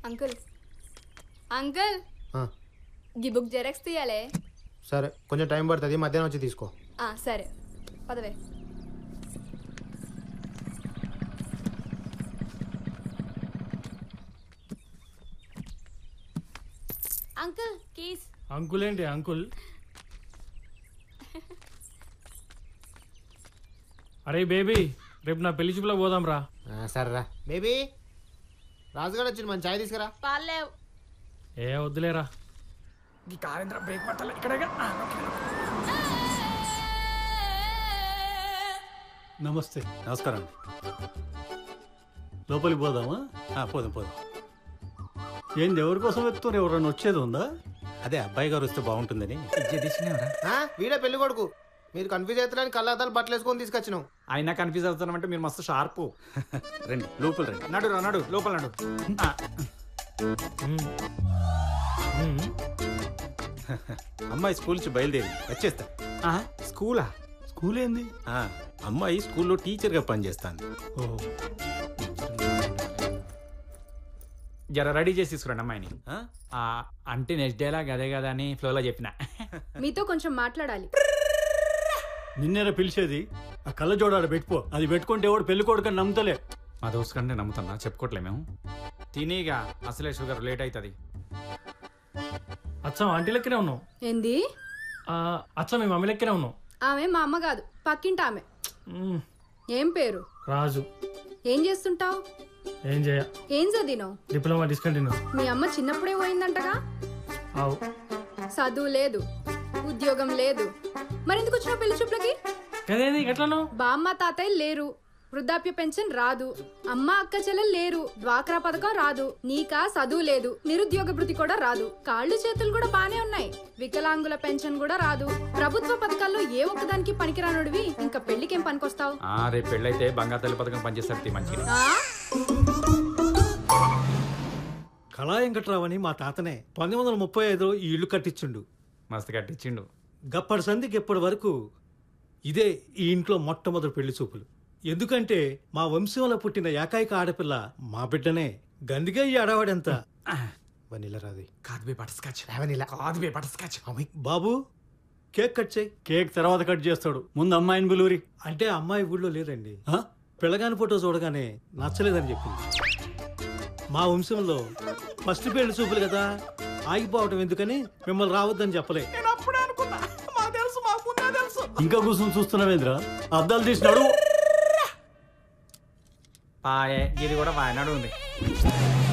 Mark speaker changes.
Speaker 1: Uncle uncle గీ book xerox తీయాలే.
Speaker 2: సరే కొంచెం టైం పడుతుంది, మధ్యాహ్నం వచ్చి తీసుకో.
Speaker 1: సరే పదవే. Uncle keys.
Speaker 3: అంకుల్ ఏంటి అంకుల్? అరే బేబీ, రేపు నా పెళ్లి చూపులో పోదాం రా.
Speaker 2: సరేరా బేబీ. రాజుగారు వచ్చింది, మంచి ఛాయ్ తీసుకురా.
Speaker 1: పాలేవ్.
Speaker 3: ఏ వద్దులేరా. ఈ కారేంద్ర బ్రేక్ పట్టాలి ఇక్కడేగా.
Speaker 4: నమస్తే.
Speaker 5: నమస్కారం.
Speaker 4: లోపలికి పోదామా?
Speaker 5: పోదాం పోదాం.
Speaker 4: ఏంది ఎవరి కోసం వెతుకుతారు? ఎవరన్నా వచ్చేది ఉందా?
Speaker 5: అదే అబ్బాయి గారు వస్తే బాగుంటుందని.
Speaker 2: వీడే పెళ్లి కొడుకు. మీరు కన్ఫ్యూజ్ అవుతారని కళ్ళాదాలు బట్టలు వేసుకొని తీసుకొచ్చినాం.
Speaker 6: అయినా కన్ఫ్యూజ్ అవుతానంటే మీరు మస్తు షార్పు.
Speaker 5: రండి లోపల రండి.
Speaker 6: నడు నడు లోపల నడు.
Speaker 5: అమ్మాయి స్కూల్ నుంచి బయలుదేరి వచ్చేస్తా.
Speaker 6: స్కూలా?
Speaker 4: స్కూల్ ఏంది?
Speaker 5: అమ్మాయి స్కూల్లో టీచర్గా పనిచేస్తాను.
Speaker 4: ఓహో,
Speaker 6: జర రెడీ చేసి తీసుకురండి అమ్మాయిని. అంటే నెక్స్ట్ డేలాగా అదే కదా అని ఫ్లోలో చెప్పిన.
Speaker 1: మీతో కొంచెం మాట్లాడాలి.
Speaker 4: నిన్నేరా పిలిచేది? ఆ కళ్ళ జోడాడు పెట్టుకో. అది పెట్టుకుంటే ఎవడు పెళ్లి కొడుకని నమ్ముతలే.
Speaker 6: మా దోస్తు కంటే నమ్ముతున్నా, చెప్పుకోవట్లే మేము. తినేగా అసలే షుగర్ లేట్ అవుతుంది.
Speaker 3: అచ్చం ఆంటీ లెక్కనే ఉన్నావు.
Speaker 1: ఏంది?
Speaker 3: అచ్చం మీ మమ్మీ లెక్కనే ఉన్నావు.
Speaker 1: ఆమె మా అమ్మ కాదు, పక్కింటి ఆమె. ఏం పేరు?
Speaker 3: రాజు.
Speaker 1: ఏం చేస్తుంటావు?
Speaker 3: ఏం చేయ.
Speaker 1: ఏం చదివినావు?
Speaker 3: Diploma discontinue.
Speaker 1: మీ అమ్మ చిన్నప్పుడే పోయిందంటగా.
Speaker 3: అవు.
Speaker 1: చదువు లేదు, ఉద్యోగం లేదు, మరెందుకు వచ్చినావు పెళ్లి చూపులకి?
Speaker 3: కదేది ఎట్లను?
Speaker 1: బామ్మ తాతయ్య లేరు, వృద్ధాప్య పెన్షన్ రాదు, అమ్మ అక్క చెల్లెలు లేరు, డ్వాక్రా పథకం రాదు, నీకా చదువు లేదు, నిరుద్యోగ భృతి కూడా రాదు, కాళ్ళు చేతులు కూడా బానే ఉన్నాయి, వికలాంగుల పెన్షన్ కూడా రాదు, ప్రభుత్వ పథకాల్లో ఏ ఒక్కదానికి పనికిరానుడివి ఇంకా పెళ్లికేం పనికొస్తావు?
Speaker 6: రేపు పెళ్ళైతే బంగారు పథకం పనిచేస్తారు మంచిగా.
Speaker 4: కళా వెంకట్రావని మా తాతనే 1935లో ఈ ఇల్లు కట్టించుండు.
Speaker 6: మస్తు కట్టించిండు.
Speaker 4: గప్పటి సంధికి ఎప్పటి వరకు ఇదే ఈ ఇంట్లో మొట్టమొదటి పెళ్లి చూపులు. ఎందుకంటే మా వంశంలో పుట్టిన ఏకైక ఆడపిల్ల మా బిడ్డనే. గందిగా ఈ ఆడవాడెంత
Speaker 2: వనీలా రాది.
Speaker 6: కాదు బటర్స్కాచ్.
Speaker 2: కాదు
Speaker 6: బటర్స్కాచ్.
Speaker 4: బాబు కేక్ కట్ చేయి. కేక్ తర్వాత కట్ చేస్తాడు, ముందు అమ్మాయిని గులూరి. అంటే అమ్మాయి ఊళ్ళో లేదండి. పిల్లగాని ఫోటో చూడగానే నచ్చలేదని చెప్పింది. మా వంశంలో ఫస్ట్ పెళ్లి చూపులు కదా, ఆగిపోవటం ఎందుకని మిమ్మల్ని రావద్దని చెప్పలే. ఇంకా కూర్చొని చూస్తున్నావేంద్రా? అద్దాలు తీసినాడు.
Speaker 6: ఇది కూడా వాయనాడు ఉంది.